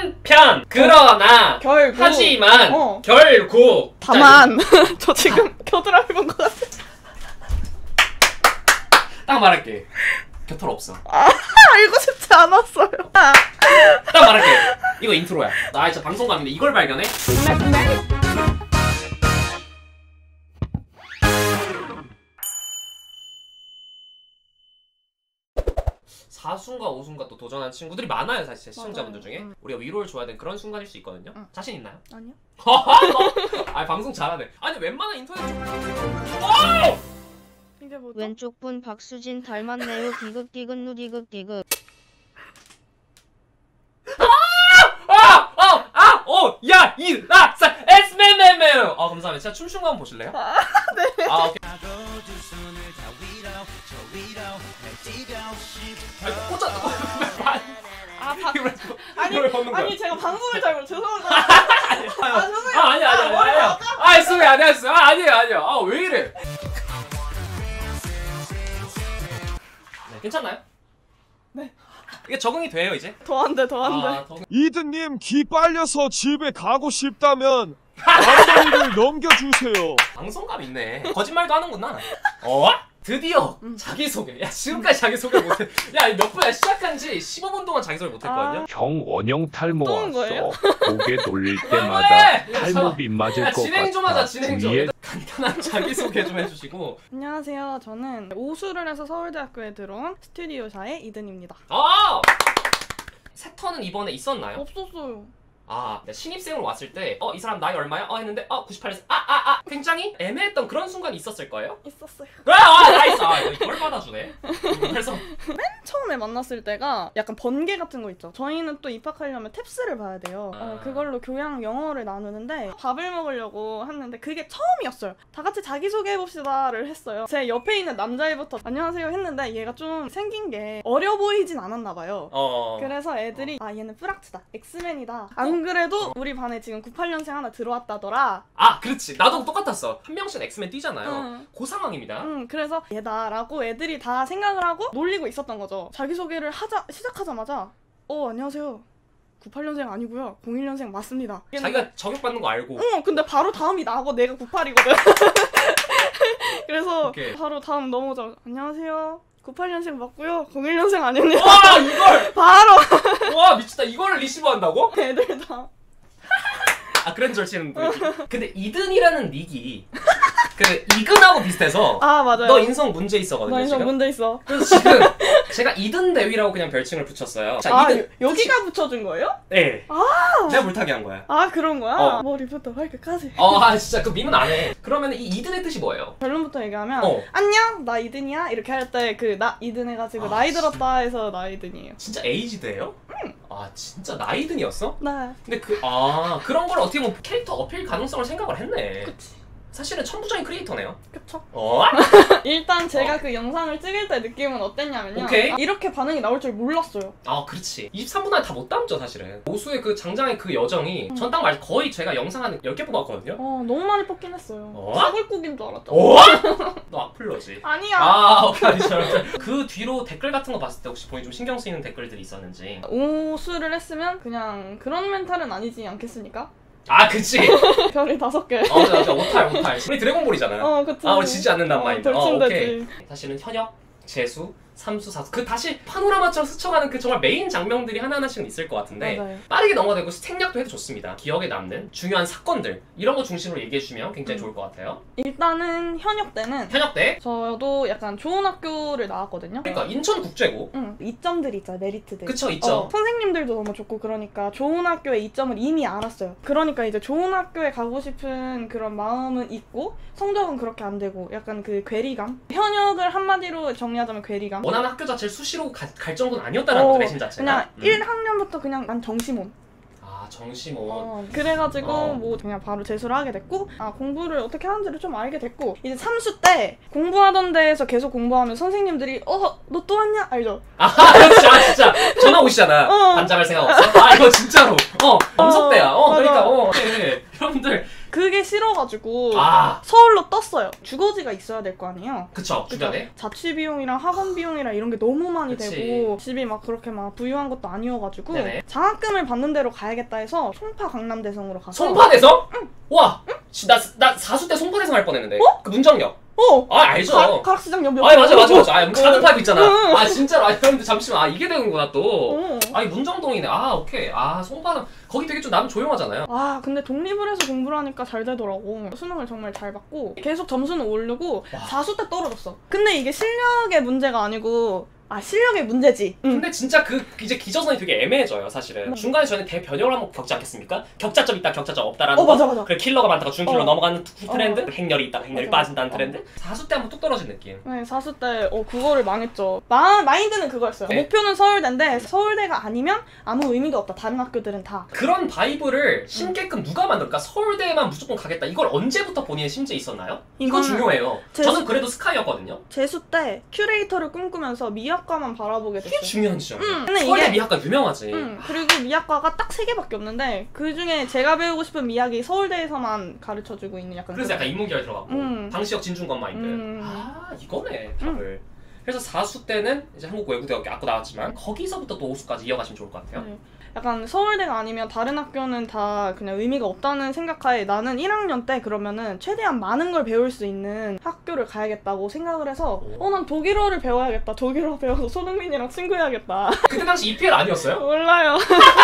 한편 그러나 결국 하지만 결국 다만 저 지금 겨드랑이 것 같아. 딱 말할게. 곁털 없어. 알고 싶지 않았어요. 딱 말할게. 이거 인트로야. 나 진짜 방송감인데 이걸 발견해? 사순과 오순과 또 도전한 친구들이 많아요. 사실 제 시청자분들 중에 우리가 위로를 줘야 되는 그런 순간일 수 있거든요. 자신 있나요? 아니요. 아 방송 잘하네. 아니 웬만한 인터넷 이게 뭐죠? 왼쪽 분 박수진 닮았네요. 디귿디귿 누디귿디귿. 야! 이! 나! 사! 에스메메메! 감사합니다. 진짜 춤춘 거 한번 보실래요? 네. 오케이. 아니 제가 방송을 잘 몰라. 죄송합니다. 아니야. 소개 안 했어. 아니에요. 왜 이래? 네, 괜찮나요? 네. 이게 적응이 돼요, 이제? 더 안 돼. 이드님 기 빨려서 집에 가고 싶다면 앞머리를 넘겨주세요. 방송감 있네. 거짓말도 하는구나. 드디어 자기소개. 야 지금까지 자기소개 못해. 야 몇 분야 시작한 지 15분 동안 자기소개 못했거든요. 형 원형 탈모 또 왔어. 거예요? 고개 돌릴 때마다 탈모비 맞을 것 진행 좀 같아. 하자. 진행 좀. 위에 간단한 자기소개 좀 해주시고. 안녕하세요. 저는 오수를 해서 서울대학교에 들어온 스튜디오샤의 이든입니다. 새 턴은 이번에 있었나요? 없었어요. 네, 신입생으로 왔을 때 이 사람 나이 얼마야? 했는데 98세 굉장히 애매했던 그런 순간이 있었을 거예요? 있었어요. 나이스! 이걸 받아주네. 그래서 처음에 만났을 때가 약간 번개 같은 거 있죠. 저희는 또 입학하려면 탭스를 봐야 돼요. 그걸로 교양 영어를 나누는데 밥을 먹으려고 했는데 그게 처음이었어요. 다 같이 자기소개해봅시다를 했어요. 제 옆에 있는 남자애부터 안녕하세요 했는데 얘가 좀 생긴 게 어려 보이진 않았나 봐요. 그래서 애들이 얘는 프락트다, 엑스맨이다. 안 그래도 우리 반에 지금 98년생 하나 들어왔다더라. 그렇지. 나도 똑같았어. 한 명씩 엑스맨 뛰잖아요. 그 상황입니다. 그래서 얘다라고 애들이 다 생각을 하고 놀리고 있었던 거죠. 자기소개를 시작하자마자 안녕하세요. 98년생 아니고요. 01년생 맞습니다. 자기가 저격받는 거 알고. 근데 바로 다음이 나고 내가 98이거든. 그래서 바로 다음 넘어져. 안녕하세요. 98년생 맞고요. 01년생 아닙니다. 이걸! 바로! 미쳤다. 이거를 리시브한다고? 애들 다. 그랜저를 치는 분위기. 근데 이든이라는 닉이 이근하고 비슷해서 맞아요. 너 인성 문제 있어거든요. 나 인성 지금? 문제 있어. 그래서 지금 제가 이든 대위라고 그냥 별칭을 붙였어요. 여기가 붙여준 거예요? 네. 내가 물타기 한 거야. 그런 거야? 머리부터 발끝까지. 진짜 그 밈은 안 해. 그러면 이 이든의 뜻이 뭐예요? 결론부터 얘기하면 안녕 나 이든이야 이렇게 할 때 그 나 이든 해가지고 나이 들었다 해서 나 이든이에요. 진짜 에이지드예요? 진짜 나이든이었어? 네. 근데 그런 걸 어떻게 보면 캐릭터 어필 가능성을 생각을 했네. 그치. 사실은 천부적인 크리에이터네요. 그쵸. 일단 제가 그 영상을 찍을 때 느낌은 어땠냐면요. 이렇게 반응이 나올 줄 몰랐어요. 그렇지. 23분 안에 다 못 담죠 사실은. 오수의 그 장장의 그 여정이 전 딱 거의 제가 영상 한 10개 뽑았거든요. 너무 많이 뽑긴 했어요. 사골국인 줄 알았죠. 너 악플러지? 아니야. 오케이. 그 뒤로 댓글 같은 거 봤을 때 혹시 본인 좀 신경 쓰이는 댓글들이 있었는지. 오수를 했으면 그냥 그런 멘탈은 아니지 않겠습니까? 그치. 별이 5개. 오탈. 우리 드래곤볼이잖아요. 그치. 우리 지지 않는단 마인드. 오케이. 사실은 현역, 재수, 삼수, 사수 다시 파노라마처럼 스쳐가는 그 정말 메인 장면들이 하나하나씩은 있을 것 같은데 맞아요. 빠르게 넘어가고 생략도 해도 좋습니다. 기억에 남는 중요한 사건들 이런 거 중심으로 얘기해주면 굉장히 좋을 것 같아요. 일단은 현역 때는 저도 약간 좋은 학교를 나왔거든요. 그러니까 인천국제고 이점들이 있잖아요. 메리트들. 그쵸, 있죠. 선생님들도 너무 좋고 그러니까 좋은 학교의 이점을 이미 알았어요. 그러니까 이제 좋은 학교에 가고 싶은 그런 마음은 있고 성적은 그렇게 안 되고 약간 그 괴리감? 현역을 한마디로 정리하자면 괴리감? 원하는 학교 자체를 수시로 갈 정도는 아니었다는 거죠, 내심 자체가. 그냥 1학년부터 그냥 난 정시몬. 정시몬. 그래가지고 뭐 그냥 바로 재수를 하게 됐고 공부를 어떻게 하는지를 좀 알게 됐고 이제 3수 때 공부하던 데에서 계속 공부하면 선생님들이 너 또 왔냐? 알죠? 그렇지. 진짜 전화 오시잖아. 반장할 생각 없어? 이거 진짜로. 엄석대야. 그러니까 네. 여러분들 그게 싫어가지고 가지고 아 서울로 떴어요. 주거지가 있어야 될 거 아니에요. 그쵸 주변에. 자취 비용이랑 학원 비용이랑 이런 게 너무 많이 그치. 되고 집이 막 그렇게 막 부유한 것도 아니어가지고 네네. 장학금을 받는 대로 가야겠다 해서 송파 강남대성으로 가서 송파대성? 와! 나 4수 때 송파대성 할 뻔했는데. 그 문정역. 아 알죠. 가락시장 옆 아 맞아. 작은 파이프 있잖아. 응. 아 진짜로. 근데 잠시만. 이게 되는구나 또. 어. 아니 문정동이네. 오케이. 송파는 거기 되게 좀 나름 조용하잖아요. 근데 독립을 해서 공부를 하니까 잘 되더라고. 수능을 정말 잘 받고 계속 점수는 오르고 와. 4수 때 떨어졌어. 근데 이게 실력의 문제가 아니고 실력의 문제지. 근데 진짜 이제 기저선이 되게 애매해져요 사실은. 중간에 저는 대변형을 한번 겪지 않겠습니까? 격자점 있다 격자점 없다라는 거. 맞아. 그래 킬러가 많다가 중킬러 넘어가는 트렌드. 행렬이 있다가 행렬이 맞아. 빠진다는 트렌드. 4수 때 한번 뚝 떨어진 느낌. 네, 4수 때 그거를 망했죠. 마인드는 그거였어요. 네. 목표는 서울대인데 서울대가 아니면 아무 의미가 없다. 다른 학교들은 다. 그런 바이브를 심게끔 누가 만들까? 서울대에만 무조건 가겠다. 이걸 언제부터 본인의 심지에 있었나요? 이거 이건 중요해요. 저는 그래도 스카이였거든요. 재수 때 큐레이터를 꿈꾸면서 미학과만 바라보게 이게 됐어요. 중요한 지점이에요. 근데 서울대 이게- 미학과 유명하지. 그리고 미학과가 딱 3개밖에 없는데 그 중에 제가 배우고 싶은 미학이 서울대에서만 가르쳐주고 있는 약간 그래서 약간 인문계열 들어갔고 방시혁 진중권 마인드. 이거네 답을. 그래서 4수 때는 이제 한국외국대학교 아까 나왔지만 거기서부터 또 5수까지 이어가시면 좋을 것 같아요. 네. 약간 서울대가 아니면 다른 학교는 다 그냥 의미가 없다는 생각하에 나는 1학년 때 그러면은 최대한 많은 걸 배울 수 있는 학교를 가야겠다고 생각을 해서 난 독일어를 배워야겠다. 독일어 배워서 손흥민이랑 친구해야겠다. 그때 당시 EPL 아니었어요? 몰라요.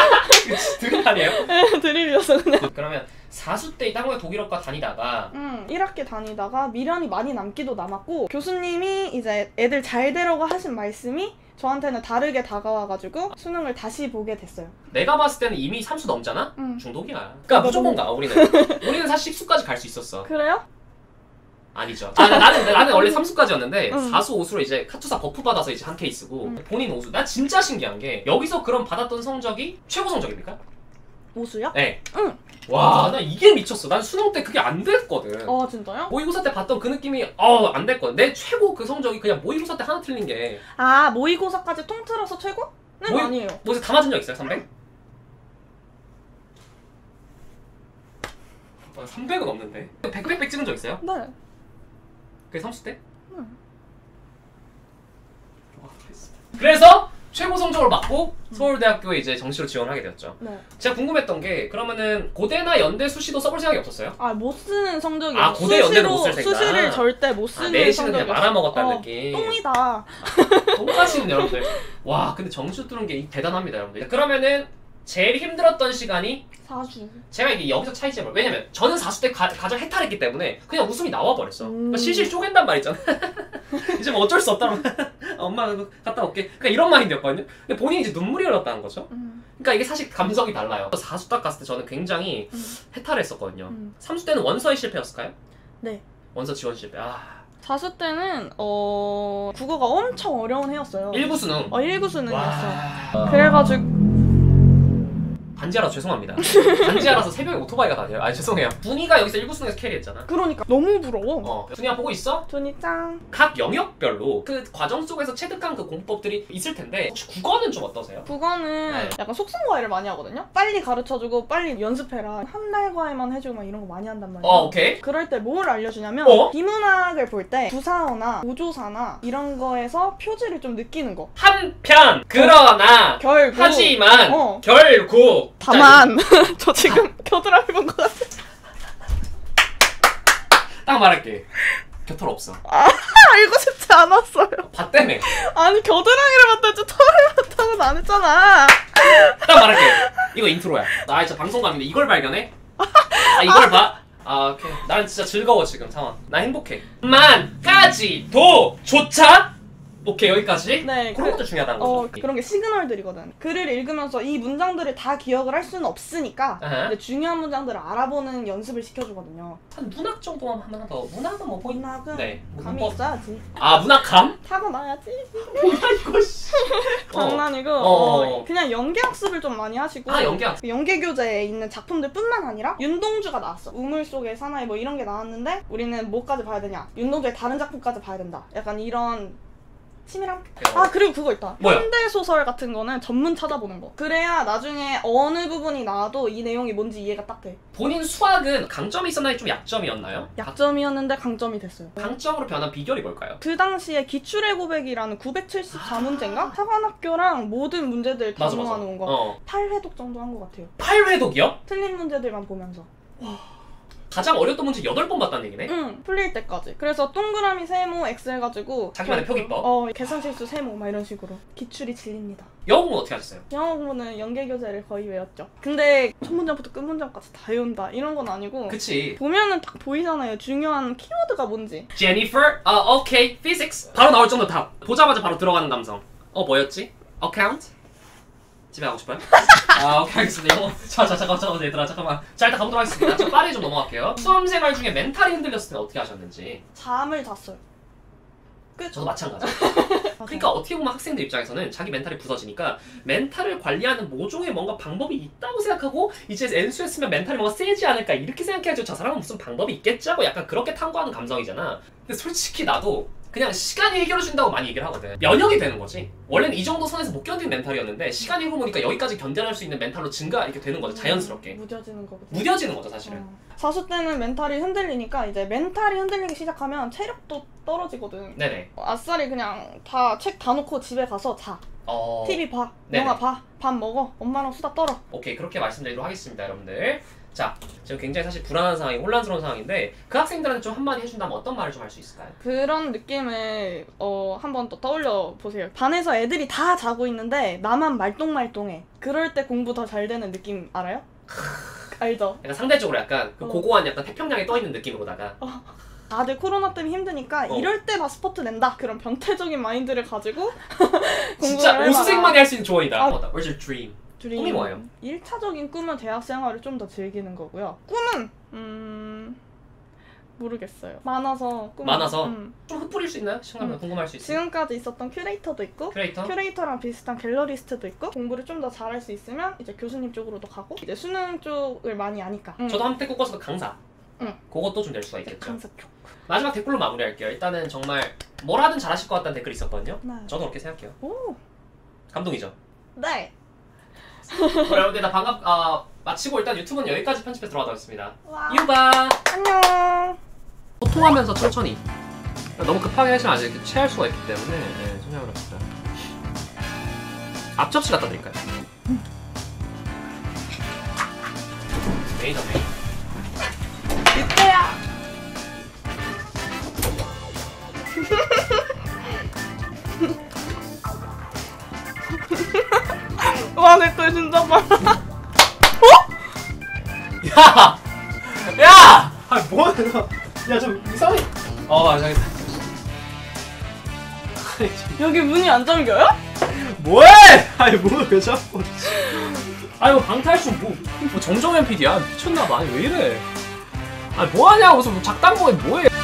드립 아니에요? 드립이었어 그냥. 그러면 4수 때 한국에 독일어과 다니다가 1학기 다니다가 미련이 많이 남기도 남았고 교수님이 이제 애들 잘 되려고 하신 말씀이 저한테는 다르게 다가와가지고 수능을 다시 보게 됐어요. 내가 봤을 때는 이미 3수 넘잖아? 중독이야. 그러니까 맞아. 무조건 가 우리는. 우리는 사실 10수까지 갈 수 있었어. 그래요? 아니죠. 나는 원래 3수까지였는데 응. 4수 5수로 이제 카투사 버프 받아서 이제 한 케이스고 본인 5수. 나 진짜 신기한 게 여기서 그럼 받았던 성적이 최고 성적입니까? 모수요? 네. 응. 와, 나 이게 미쳤어. 난 수능 때 그게 안 됐거든. 진짜요? 모의고사 때 봤던 그 느낌이 안 됐거든. 내 최고 그 성적이 그냥 모의고사 때 하나 틀린 게 모의고사까지 통틀어서 최고는 아니에요. 모의고사 다 맞은 적 있어요? 300? 300은 없는데 100 찍은 적 있어요? 네. 그게 30대? 응. 그래서 최고 성적을 받고 서울대학교에 이제 정시로 지원을 하게 되었죠. 네. 제가 궁금했던 게 그러면은 고대나 연대 수시도 써볼 생각이 없었어요? 못 쓰는 성적이에요. 고대 연대는 못 쓸 생각. 수시를 절대 못 쓰는 내신은 성적이었어요. 그냥 말아먹었다는 느낌. 똥이다. 똑같이는 여러분들. 와 근데 정시 뚫은 게 대단합니다 여러분들. 그러면은 제일 힘들었던 시간이 4주. 제가 이게 여기서 차이점을 왜냐면 저는 4수 때 가장 해탈했기 때문에 그냥 웃음이 나와버렸어. 그러니까 실실 쪼갠단 말 있잖아. 이제 뭐 어쩔 수 없다면 엄마 갔다 올게. 그러니까 이런 마인드였거든요. 근데 본인이 이제 눈물이 흘렀다는 거죠. 그러니까 이게 사실 감성이 달라요. 4수 딱 갔을 때 저는 굉장히 해탈했었거든요. 3수 때는 원서의 실패였을까요? 네. 원서 지원 실패. 4수 때는 국어가 엄청 어려운 해였어요. 1구 수능. 1구 수능이었어. 그래가지고 반지하라서 죄송합니다. 반지하라서 새벽에 오토바이가 다녀요. 죄송해요. 분이가 여기서 1구 수능에서 캐리했잖아. 그러니까 너무 부러워. 분이야 보고 있어? 준이 짱. 각 영역별로 그 과정 속에서 체득한 그 공법들이 있을 텐데 혹시 국어는 좀 어떠세요? 국어는 네. 약간 속성 과외를 많이 하거든요. 빨리 가르쳐주고 빨리 연습해라. 한 달 과외만 해주고 막 이런 거 많이 한단 말이에요. 오케이. 그럴 때 뭘 알려주냐면 비문학을 볼 때 부사어나 보조사나 이런 거에서 표지를 좀 느끼는 거. 한편 그러나 결국 하지만 결국 다만 저 지금 겨드랑이 본 것 같아. 딱 말할게. 겨털 없어. 알고 싶지 않았어요. 봤다며. 아니 겨드랑이를 봤다지 털을 봤다고는 안 했잖아. 딱 말할게. 이거 인트로야. 나 진짜 방송감인데 이걸 발견해? 이걸 봐? 오케이. 난 진짜 즐거워 지금 상황. 나 행복해. 만까지도 조차 오케이 여기까지. 네, 그런 것도 중요하다는 거죠. 그런 게 시그널들이거든. 글을 읽으면서 이 문장들을 다 기억을 할 수는 없으니까 근데 중요한 문장들을 알아보는 연습을 시켜주거든요. 한 문학 정도만 하나 더. 문학은 뭐 보인? 문학은 네. 감이 문법. 있어야지. 문학감? 타고나야지. 뭐야 이거 씨. 장난이고 그냥 연계학습을 좀 많이 하시고 연계학습. 연계교재에 있는 작품들뿐만 아니라 윤동주가 나왔어. 우물 속의 사나이 뭐 이런 게 나왔는데 우리는 뭐까지 봐야 되냐. 윤동주의 다른 작품까지 봐야 된다. 약간 이런 치밀함. 아 그리고 그거 있다. 뭐야? 현대 소설 같은 거는 전문 찾아보는 거. 그래야 나중에 어느 부분이 나와도 이 내용이 뭔지 이해가 딱 돼. 본인 수학은 강점이 있었나요? 좀 약점이었나요? 약점이었는데 강점이 됐어요. 강점으로 변한 비결이 뭘까요? 그 당시에 기출의 고백이라는 974문제인가? 사관학교랑 모든 문제들 다 맞아. 모아놓은 거 8회독 정도 한 것 같아요. 8회독이요? 틀린 문제들만 보면서. 가장 어려웠던 문제 8번 봤다는 얘기네? 응, 풀릴 때까지. 그래서 동그라미 세모 X 해가지고 자기만의 표기법? 계산 실수 세모 막 이런 식으로. 기출이 질립니다. 영어 공부 어떻게 하셨어요? 영어 공부는 연계교재를 거의 외웠죠. 근데 첫 문장부터 끝 문장까지 다 외운다 이런 건 아니고 그치. 보면은 딱 보이잖아요. 중요한 키워드가 뭔지. Jennifer, 오케이, physics. 바로 나올 정도 답. 보자마자 바로 들어가는 감성. 뭐였지? account? 집에 가고 싶어요? 오케이, 알겠습니다. 영어. 잠깐만, 얘들아, 잠깐만. 자, 일단 가보도록 하겠습니다. 좀 빠르게 좀 넘어갈게요. 수험생활 중에 멘탈이 흔들렸을 때 어떻게 하셨는지. 잠을 잤어요. 끝. 저도 마찬가지. 그러니까 어떻게 보면 학생들 입장에서는 자기 멘탈이 부서지니까 멘탈을 관리하는 모종의 뭔가 방법이 있다고 생각하고 이제 N수했으면 멘탈이 뭔가 세지 않을까 이렇게 생각해야죠. 저 사람은 무슨 방법이 있겠지 하고 약간 그렇게 탐구하는 감성이잖아. 근데 솔직히 나도 그냥 시간이 해결해준다고 많이 얘기를 하거든. 면역이 되는 거지. 원래는 이 정도 선에서 못 견디는 멘탈이었는데 시간이 흐르니까 여기까지 견뎌낼 수 있는 멘탈로 이렇게 되는 거죠. 자연스럽게. 무뎌지는 거거든. 무뎌지는 거죠, 사실은. 사수 때는 멘탈이 흔들리니까 이제 멘탈이 흔들리기 시작하면 체력도 떨어지거든. 네네. 아싸리 그냥 다 책 다 놓고 집에 가서 자. TV 봐. 네네. 영화 봐. 밥 먹어. 엄마랑 수다 떨어. 오케이, 그렇게 말씀드리도록 하겠습니다, 여러분들. 자, 지금 굉장히 사실 불안한 상황이 혼란스러운 상황인데 그 학생들한테 좀 한마디 해준다면 어떤 말을 좀 할 수 있을까요? 그런 느낌을 한번 또 떠올려 보세요. 반에서 애들이 다 자고 있는데 나만 말똥말똥해. 그럴 때 공부 더 잘 되는 느낌 알아요? 알죠? 약간 상대적으로 약간 그 고고한 약간 태평양에 떠있는 느낌으로다가 다들 코로나 때문에 힘드니까 이럴 때 막 스포트 낸다. 그런 변태적인 마인드를 가지고 진짜 우수생만이 할 수 있는 조언이다. Where's your dream? dream. 꿈이 뭐예요? 1차적인 꿈은 대학 생활을 좀 더 즐기는 거고요. 꿈은 모르겠어요. 많아서 좀 흩뿌릴 수 있나요? 시청자분 궁금할 수 있어요. 지금까지 있었던 큐레이터도 있고 큐레이터랑 비슷한 갤러리스트도 있고 공부를 좀 더 잘할 수 있으면 이제 교수님 쪽으로도 가고 이제 수능 쪽을 많이 아니까 저도 한때 꿈꿔서도 강사. 그것도 좀 될 수가 있겠죠. 강사 쪽. 마지막 마지막 댓글로 마무리할게요. 일단은 정말 뭘 하든 잘하실 것 같다는 댓글이 있었거든요. 네. 저도 그렇게 생각해요. 오. 감동이죠. 네. 여러분들 다 마치고 일단 유튜브는 여기까지 편집해서 들어가도록 하겠습니다. 와. 유바! 안녕. 소통하면서 천천히. 너무 급하게 하시면 아직 체할 수가 있기 때문에 천천히 합시다. 앞접시 갖다 드릴까요? 메이저 메이. 이때야. 와, 댓글 진짜 많아. 야! 야! 뭐야? 야, 좀 이상해. 알겠다. 여기 문이 안 잠겨요? 뭐해? 뭐를 왜 자꾸. 뭐 방탈출 뭐 정정현 PD야? 미쳤나봐. 왜 이래? 뭐하냐고, 무슨 작당보에 뭐해?